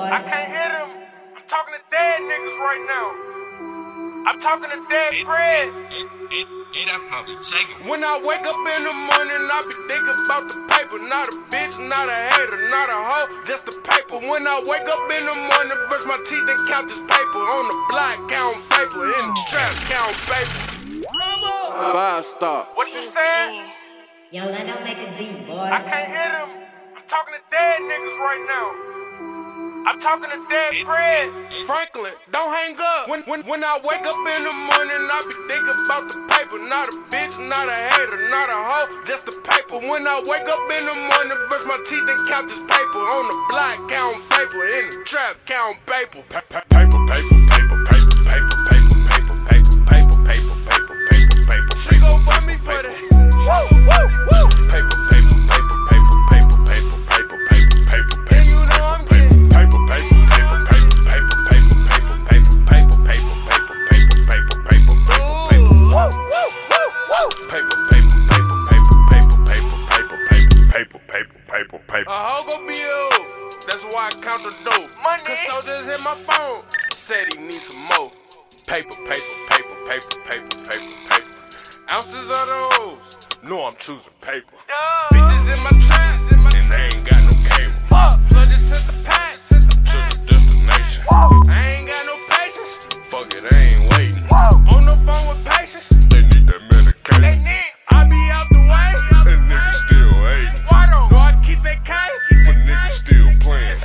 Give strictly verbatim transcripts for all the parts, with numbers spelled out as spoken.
I can't hit them. I'm talking to dead niggas right now. I'm talking to dead friends. It, it, it, I probably take it. When I wake up in the morning, I be thinking about the paper. Not a bitch, not a hater, not a hoe, just the paper. When I wake up in the morning, brush my teeth and count this paper. On the block, count paper. In the trap, count paper. Five star. What you saying? Young Lando make his beats, boy. I can't hit him. I'm talking to dead niggas right now. I'm talking to dead friends. Franklin, don't hang up. When, when, when I wake up in the morning, I be thinking about the paper. Not a bitch, not a hater, not a hoe, just the paper. When I wake up in the morning, brush my teeth and count this paper. On the block, count paper. In the trap, count paper. Pa pa paper, paper, paper, paper, paper, paper, paper, paper, paper, paper, paper, paper, paper. She gon' find me for that. Woo, woo, woo. Paper, paper, paper, paper, paper, paper, paper, paper, paper, paper. And you know I'm getting paper, paper, paper, paper, paper, paper, paper, paper, paper, paper, paper, paper, paper, paper, paper, paper. Woo, woo, woo, woo. Paper, paper, paper, paper, paper, paper, paper, paper, paper, paper, paper. A hoe gon' be ill. That's why I count the dough. Money. Cause just hit my phone. Said he needs some more. Paper, paper, paper, paper, paper, paper, paper. Ounces of those. No, I'm choosing paper. Duh. Bitches in my trap, and they ain't got no cable. Fuck. Flood just sent the pack, to the destination. Whoa. I ain't got no patience. Fuck it, I ain't waiting. Whoa. On the phone with patience. They need that medication. They need. I be out the way, and niggas still hating. Waddle. No, I keep that K. For niggas still playing.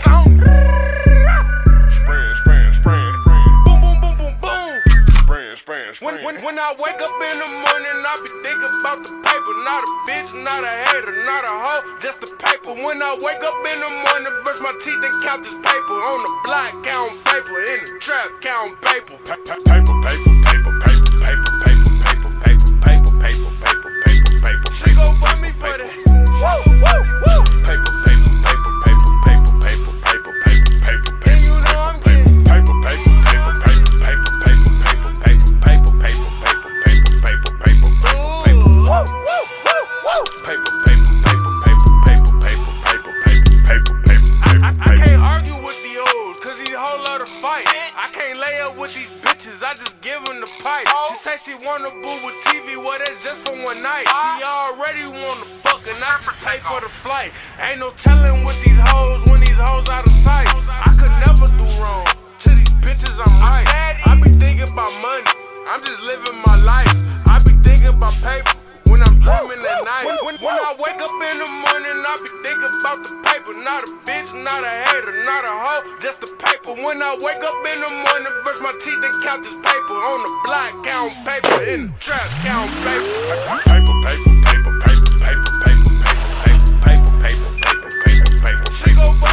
Spraying, spraying, spraying, spraying. Boom, boom, boom, boom, boom. Spraying, spraying, spraying. When, when, when I wake up in the morning, I be thinking about the paper. Not a bitch, not a hater, not a hoe, just the paper. When I wake up in the morning, brush my teeth and count this paper. On the block, count paper. In the trap, count paper. Pa pa paper, paper, paper, paper, paper, paper, paper, paper, paper, paper, paper, paper, paper. She gon' find me for that. Woo, woo, woo. Paper, paper, paper, paper, paper, paper, paper, paper, paper, paper. And you know I'm getting paper, paper, paper, paper, paper, paper, paper, paper, paper, paper, paper, paper, paper, paper, paper, paper. Woo, woo, woo, woo. Paper, paper, paper, paper, paper, paper, paper, paper, paper, paper. I, I, I can't argue with the olds, cause he whole lot of fight. I can't lay up with these bitches, I just give them the pipe. She say she wanna boo with T V, well that's just for one night. She already wanna fuck and I just pay for the flight. Ain't no telling with these hoes when these hoes out of sight. I could never do wrong, to these bitches I'm right. I be thinking about money, I'm just living my life. I be thinking about paper when I'm dreaming at night. When, when, when I wake up in the morning, I be thinking about the paper. Not a bitch, not a hater, not a hoe, just the paper. When I wake up in the morning, brush my teeth and count this paper. On the block, count paper. In the trap, count paper. Paper, paper, paper, paper, paper, paper, paper, paper, paper, paper, paper, paper, paper. She gon'